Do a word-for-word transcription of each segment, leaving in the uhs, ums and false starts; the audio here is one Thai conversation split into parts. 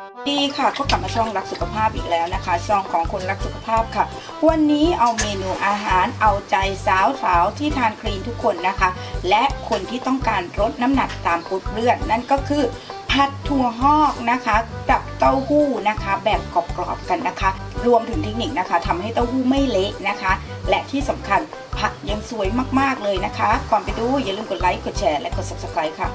ดีค่ะก็กลับมาช่องรักสุขภาพอีกแล้วนะคะช่องของคนรักสุขภาพค่ะวันนี้เอาเมนูอาหารเอาใจสาวๆที่ทานคลีนทุกคนนะคะและคนที่ต้องการลดน้ำหนักตามกรุ๊ปเลือดนั่นก็คือผัดถั่วงอกนะคะกับเต้าหู้นะคะแบบกรอบๆกันนะคะรวมถึงเทคนิคนะคะทำให้เต้าหู้ไม่เละนะคะและที่สำคัญผักยังสวยมากๆเลยนะคะก่อนไปดูอย่าลืมกดไลค์กดแชร์และกด ซับสไครบ์ ค่ะ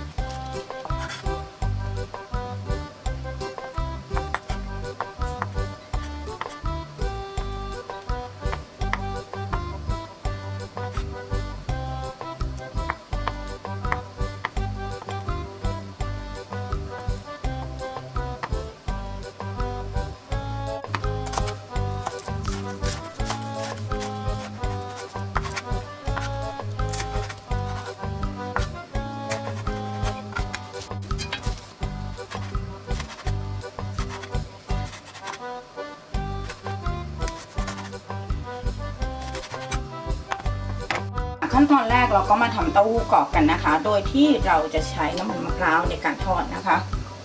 ขั้นตอนแรกเราก็มาทำเต้าหู้กรอบกันนะคะโดยที่เราจะใช้น้ำมันมะพร้าวในการทอดนะคะ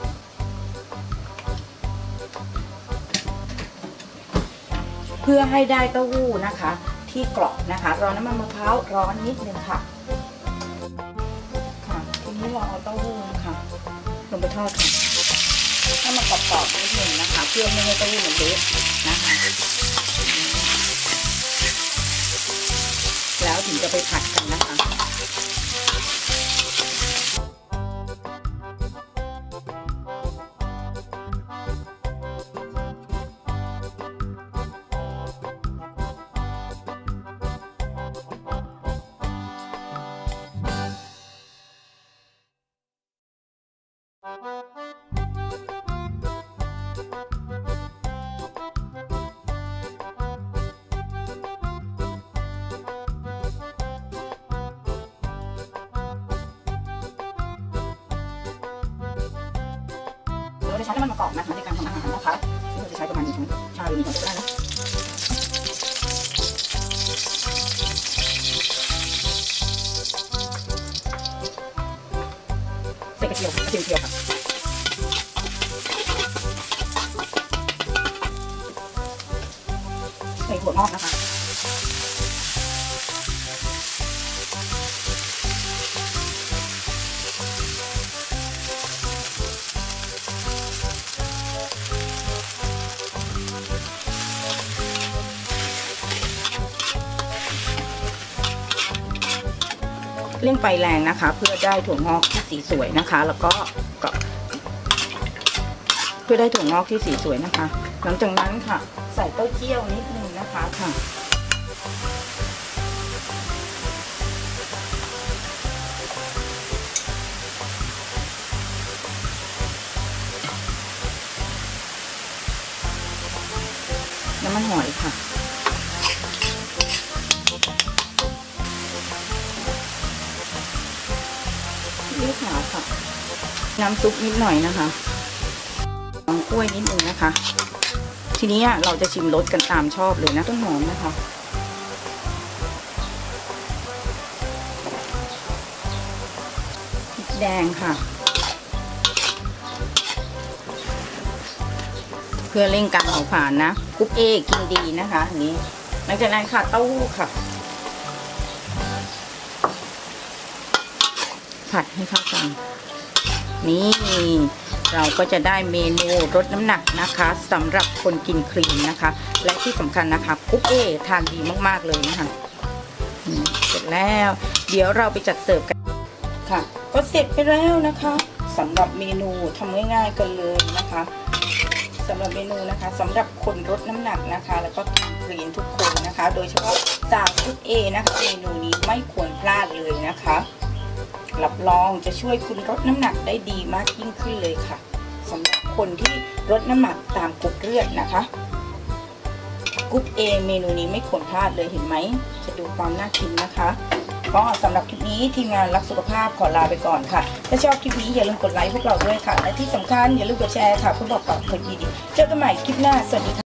เพื่อให้ได้เต้าหู้นะคะที่กรอบนะคะรอน้ำมันมะพร้าวร้อนนิดนึงค่ะค่ะทีนี้เราเอาเต้าหู้นะคะลงไปทอดค่ะให้มันกรอบๆนิดนึงนะคะเพื่อไม่ให้เต้าหู้มันเละนะคะแล้วถึงจะไปผัดกันนะคะเราจะใช้น้ำมันมะกอกนะคะในการทำอาหารนะคะที่เราจะใช้ประมาณหนึ่งช้อนชาหรือหนึ่งช้อนก็ได้นะใส่กระเทียมกระเทียมเจียวค่ะใส่ถั่วงอกนะคะเร่งไฟแรงนะคะเพื่อได้ถั่วงอกที่สีสวยนะคะแล้วก็เพื่อได้ถั่วงอกที่สีสวยนะคะหลังจากนั้นค่ะใส่เต้าเจี้ยวนิดนึงนะคะค่ะน้ำมันหอยค่ะลูกขาวค่ะน้ำซุปนิดหน่อยนะคะน้ำกล้วยนิดนึงนะคะทีนี้เราจะชิมรสกันตามชอบเลยนะต้นหอมนะคะพริกแดงค่ะเพื่อเร่งการเผาผลาญนะกรุ๊ปเอกินดีนะคะอันนี้หลังจากนั้นค่ะเต้าหู้ค่ะผัดให้เข้ากันนี่เราก็จะได้เมนูลดน้ำหนักนะคะสำหรับคนกินคลีนนะคะและที่สำคัญนะคะกรุ๊ปเอทานดีมากๆเลยนะคะเสร็จแล้วเดี๋ยวเราไปจัดเสิร์ฟกันค่ะก็เสร็จไปแล้วนะคะสำหรับเมนูทำง่ายๆกันเลยนะคะสำหรับเมนูนะคะสำหรับคนลดน้ำหนักนะคะแล้วก็ทานคลีนทุกคนนะคะโดยเฉพาะสาวกรุ๊ปเอนะคะเมนูนี้ไม่ควรพลาดเลยนะคะรับรองจะช่วยคุณลดน้ำหนักได้ดีมากยิ่งขึ้นเลยค่ะสำหรับคนที่ลดน้ำหนักตามกรุ๊ปเลือดนะคะกรุ๊ป A เมนูนี้ไม่ควรพลาดเลยเห็นไหมจะดูความน่ากินนะคะก็สำหรับคลิปนี้ทีมงานรักสุขภาพขอลาไปก่อนค่ะถ้าชอบคลิปนี้อย่าลืมกดไลค์พวกเราด้วยค่ะและที่สำคัญอย่าลืมกดแชร์ค่ะเพื่อบอกต่อคนดีๆเจอกันใหม่คลิปหน้าสวัสดีค่ะ